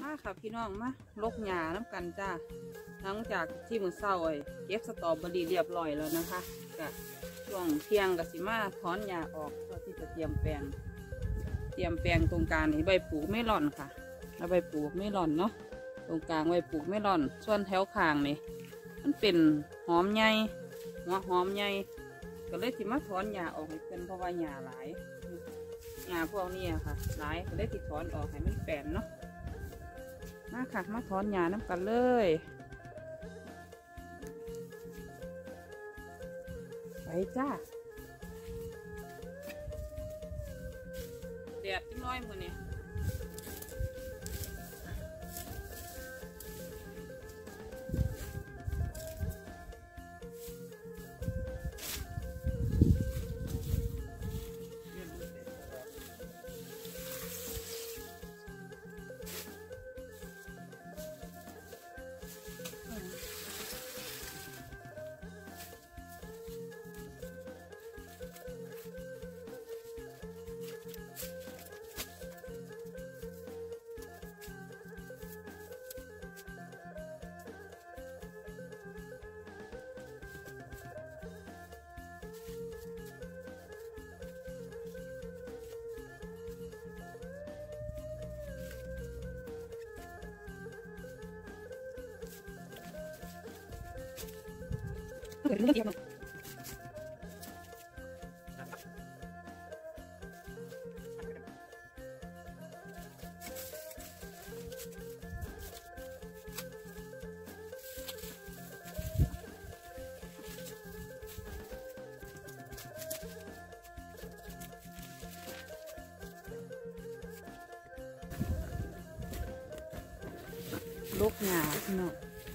มาค่ะพี่น้องมาลกหญ้าน้ำกันจ้าหลังจากที่มื้อเช้าเก็บสตรอเบอรี่เรียบร้อยแล้วนะคะก็ช่วงเที่ยงก็สิมาถอนหญ้าออกเพื่อที่จะเตรียมแปลงตรงกลางนี่ใบปลูกเมลอนค่ะเอาใบปลูกเมลอนเนาะตรงกลางใบปลูกเมลอนส่วนแถวข้างนี่มันเป็นหอมใหญ่หัวหอมใหญ่ก็เลยสิมาถอนหญ้าออกให้เป็นเพราะว่าหญ้าหลายหญ้าพวกนี้ค่ะหลายก็เลยสิถอนออกให้มันแปลนเนาะมาค่ะมาถอนหญ้าน้ำกันเลยไปจ้าแดดนิดน้อยมือนี่เกิดเรื่องเทียมลูกหญ้าพี่น้อง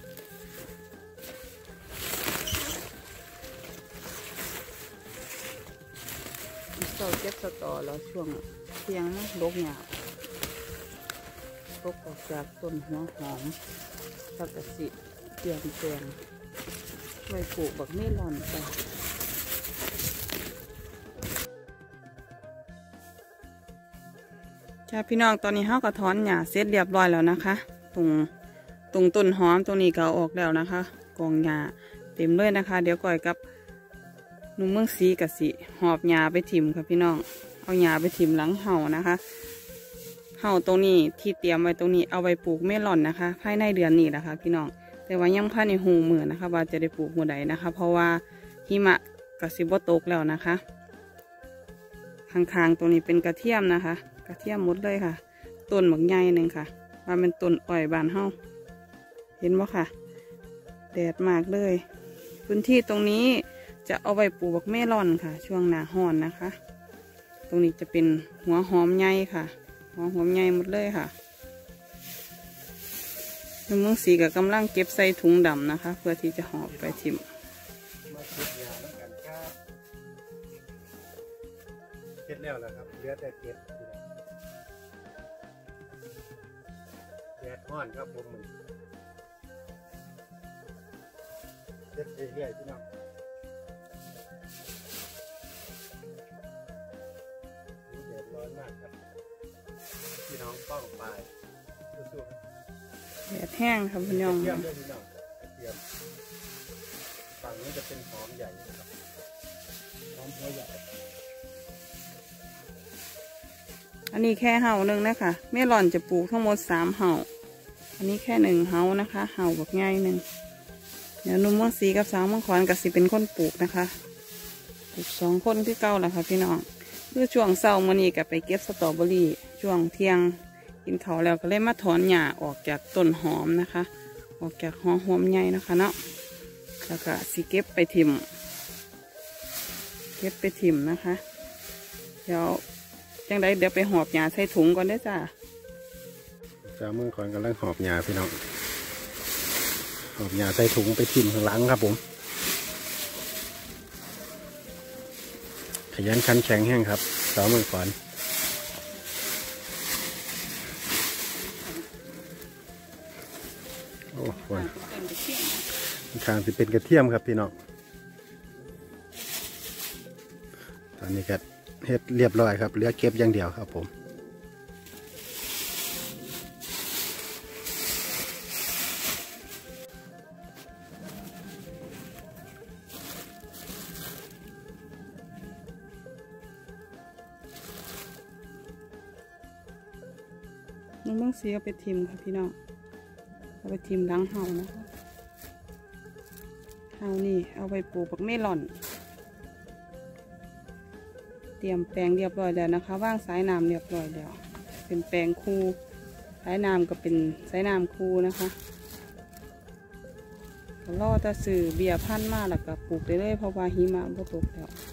เราเก็บสตอแล้วช่วงเที่ยงนะลกหญ้าลกออกจากต้นหัวหอมสักกะสิเตรียมแปลงไว้ปลูกบักเมลอนไปจ้าพี่น้องตอนนี้เขาก็ถอนหญ้าเสร็จเรียบร้อยแล้วนะคะตรงต้นหอมตรงนี้ก็ออกแล้วนะคะกองหญ้าเต็มเลยนะคะเดี๋ยวก่อยกับนุ่มเมืองสีกับสีหอบหญ้าไปถิ่มค่ะพี่น้องเอาหญ้าไปถิ่มหลังเห่านะคะเห่าตรงนี้ที่เตรียมไว้ตรงนี้เอาไว้ปลูกเมลอนนะคะภายในเดือนนี้นะคะพี่น้องแต่ว่ายังภายในหูมือนะคะว่าจะได้ปลูกเมื่อใดนะคะเพราะว่าหิมะกับสิบตกแล้วนะคะข้างๆตรงนี้เป็นกระเทียมนะคะกระเทียมหมดเลยค่ะต้นหมักใหญ่หนึ่งค่ะว่าเป็นต้นอ้อยบานเห่าเห็นไหมค่ะแดดมากเลยพื้นที่ตรงนี้จะเอาไว้ปลูกเมลอนค่ะช่วงหน้าร้อนนะคะตรงนี้จะเป็นหัวหอมใหญ่ค่ะหัวหอมใหญ่หมดเลยค่ะนุ่มเมืองสีกับกำลังเก็บใส่ถุงดำนะคะเพื่อที่จะหอบไปทิมเก็บแล้วครับเหลือแต่เก็บแดดร้อนครับผมเก็บเรื่อยๆพี่น้องแดดร้อนมากครับพี่น้องป้องไปสู้แดดแห้งครับพี่น้องเตรียมด้วยพี่น้องเตรียมฝั่งนี้จะเป็นหอมใหญ่ครับหอมหัวใหญ่อันนี้แค่เห่าหนึ่งนะคะเมลอนจะปลูกทั้งหมด3 เห่าอันนี้แค่1 เห่านะคะเห่าแบบง่ายหนึ่งเดี๋ยวนุ่มเมืองสีกับสาวมังกรกับสิเป็นคนปลูกนะคะปลูก2 คนที่เก่าแหละค่ะพี่น้องคือช่วงเช้ามื้อนี้กับไปเก็บสตรอเบอรี่ช่วงเที่ยงกินข้าวแล้วก็เลยมาถอนหญ้าออกจากต้นหอมนะคะออกจากหัวหอมใหญ่นะคะเนาะแล้วก็สิเก็บไปทิมนะคะเดี๋ยวจังไดเดี๋ยวไปหอบหญ้าใส่ถุงก่อนได้จ้าสาวเมืองก่อนกำลังหอบหญ้าพี่น้องหอบหญ้าใส่ถุงไปทิมข้างหลังครับผมขยันขันแข็งแห้งครับสาวเมืองก่อนโอ้โหทางสิเป็นกระเทียมครับพี่น้องตอนนี้ก็เฮ็ดเรียบร้อยครับเหลือเก็บอย่างเดียวครับผมนุ่มเมืองสีเอาไปทิมค่ะพี่น้องเอาไปทิมดังเห่านะคะเห่านี่เอาไปปลูกบักเมลอนเตรียมแปลงเรียบร้อยแล้วนะคะว่างสายน้ำเรียบร้อยแล้วเป็นแปลงคูสายน้ำก็เป็นสายน้ำคูนะคะล่อตะสื่อเบียร์พันธุ์มาแล้วก็ปลูกได้เลยเพราะว่าหิมะบ่ตกแล้ว